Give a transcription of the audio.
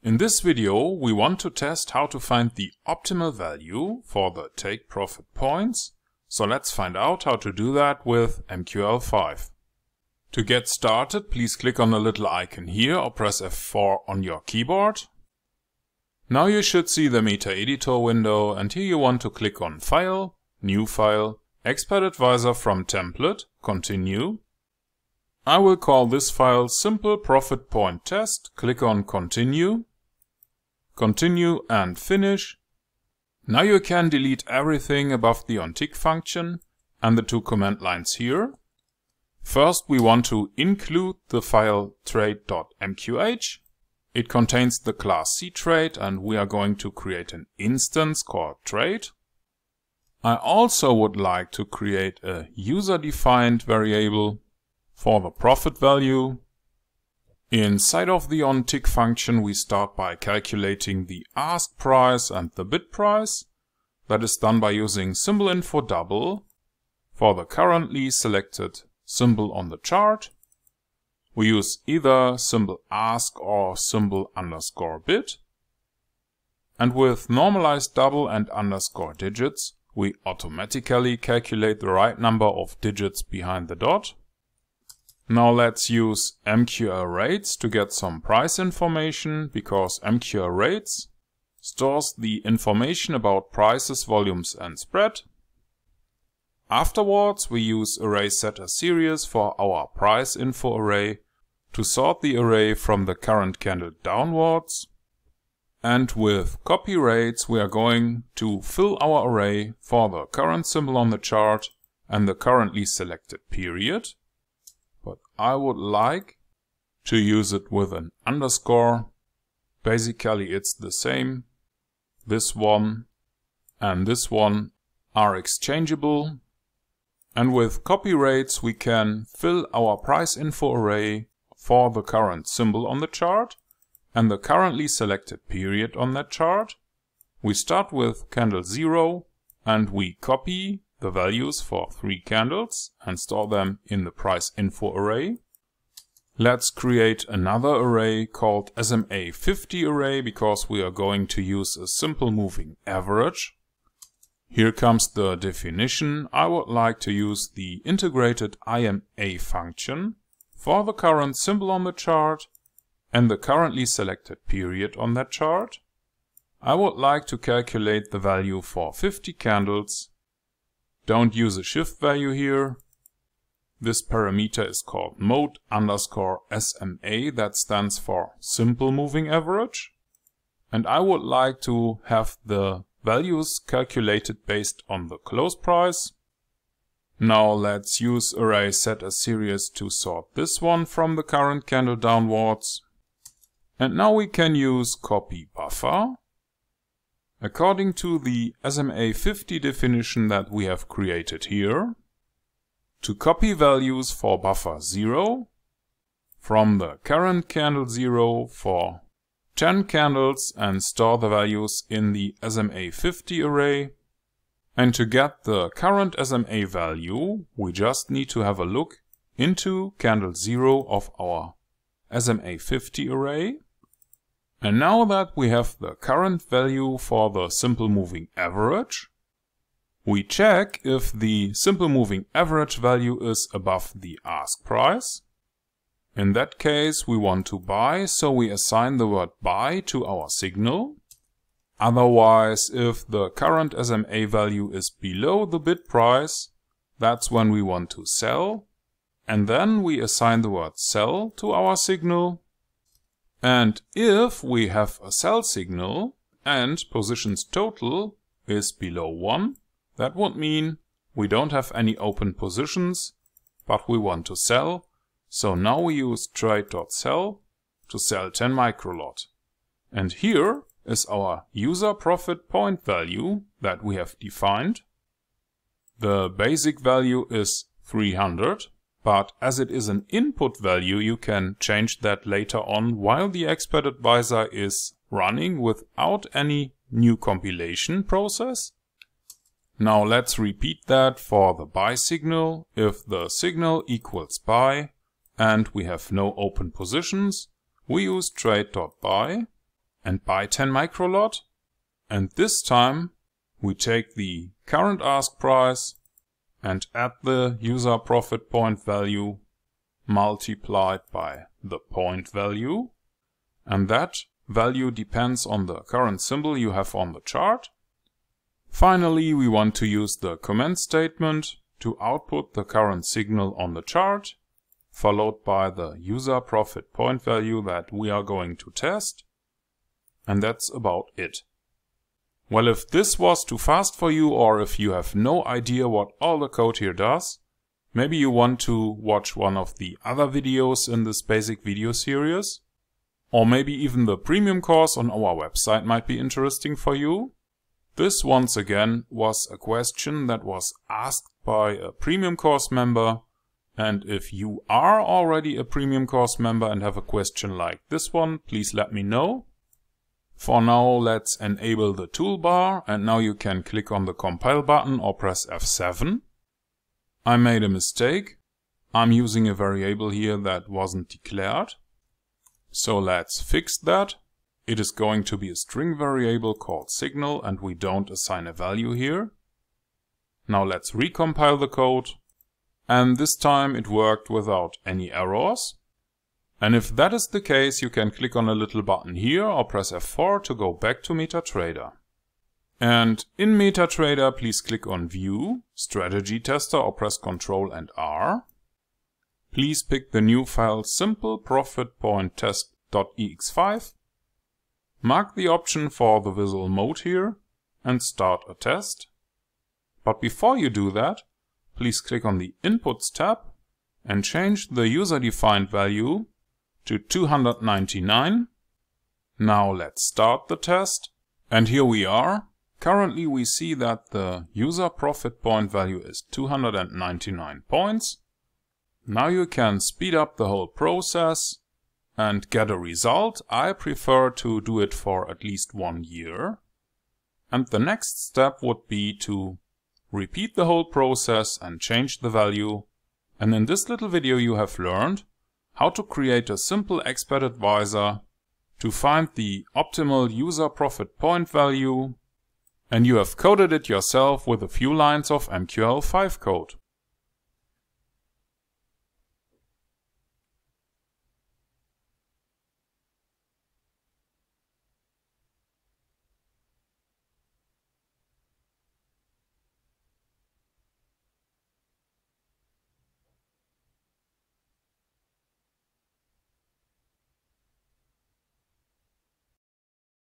In this video, we want to test how to find the optimal value for the take profit points. So let's find out how to do that with MQL5. To get started, please click on the little icon here or press F4 on your keyboard. Now you should see the Metaeditor window, and here you want to click on File, New File, Expert Advisor from Template, Continue. I will call this file Simple Profit Point Test. Click on Continue. Continue and Finish. Now you can delete everything above the ontick function and the two command lines here. First, we want to include the file trade.mqh. It contains the class ctrade, and we are going to create an instance called trade. I also would like to create a user-defined variable for the profit value. Inside of the ontick function, we start by calculating the ask price and the bid price. That is done by using symbol info double for the currently selected symbol on the chart. We use either symbol ask or symbol underscore bid. And with normalized double and underscore digits, we automatically calculate the right number of digits behind the dot. Now let's use MQL rates to get some price information, because MQL rates stores the information about prices, volumes and spread. Afterwards, we use array setter series for our price info array to sort the array from the current candle downwards. And with copy rates, we are going to fill our array for the current symbol on the chart and the currently selected period. But I would like to use it with an underscore. Basically it's the same. This one and this one are exchangeable. And with copy rates we can fill our price info array for the current symbol on the chart and the currently selected period on that chart. We start with candle 0 and we copy the values for 3 candles and store them in the price info array. Let's create another array called SMA50 array, because we are going to use a simple moving average. Here comes the definition. I would like to use the integrated IMA function for the current symbol on the chart and the currently selected period on that chart. I would like to calculate the value for 50 candles. Don't use a shift value here. This parameter is called mode underscore SMA, that stands for simple moving average. And I would like to have the values calculated based on the close price. Now let's use array setter series to sort this one from the current candle downwards. And now we can use copy buffer. According to the SMA50 definition that we have created here, to copy values for buffer 0 from the current candle 0 for 10 candles and store the values in the SMA50 array. And to get the current SMA value, we just need to have a look into candle 0 of our SMA50 array. And now that we have the current value for the simple moving average, we check if the simple moving average value is above the ask price. In that case, we want to buy, so we assign the word buy to our signal. Otherwise, if the current SMA value is below the bid price, that's when we want to sell. And then we assign the word sell to our signal. And if we have a sell signal and positions total is below 1, that would mean we don't have any open positions, but we want to sell. So now we use trade.sell to sell 10 microlot. And here is our user profit point value that we have defined. The basic value is 300. But as it is an input value, you can change that later on while the expert advisor is running without any new compilation process. Now let's repeat that for the buy signal. If the signal equals buy and we have no open positions, we use trade.buy. and buy 10 microlot. And this time we take the current ask price and add the user profit point value multiplied by the point value. And that value depends on the current symbol you have on the chart. Finally, we want to use the comment statement to output the current signal on the chart, followed by the user profit point value that we are going to test. And that's about it. Well, if this was too fast for you, or if you have no idea what all the code here does, maybe you want to watch one of the other videos in this basic video series. Or maybe even the premium course on our website might be interesting for you. This once again was a question that was asked by a premium course member. And if you are already a premium course member and have a question like this one, please let me know. For now, let's enable the toolbar, and now you can click on the compile button or press F7. I made a mistake. I'm using a variable here that wasn't declared. So let's fix that. It is going to be a string variable called signal, and we don't assign a value here. Now let's recompile the code. And this time it worked without any errors. And if that is the case, you can click on a little button here or press F4 to go back to Metatrader. And in Metatrader, please click on View, Strategy Tester, or press Ctrl and R. Please pick the new file simpleprofitpointtest.ex5. Mark the option for the visual mode here and start a test. But before you do that, please click on the Inputs tab and change the user-defined value to 299. Now let's start the test. And here we are. Currently we see that the user profit point value is 299 points. Now you can speed up the whole process and get a result. I prefer to do it for at least 1 year. And the next step would be to repeat the whole process and change the value. And in this little video you have learned how to create a simple expert advisor to find the optimal user profit point value. And you have coded it yourself with a few lines of MQL5 code.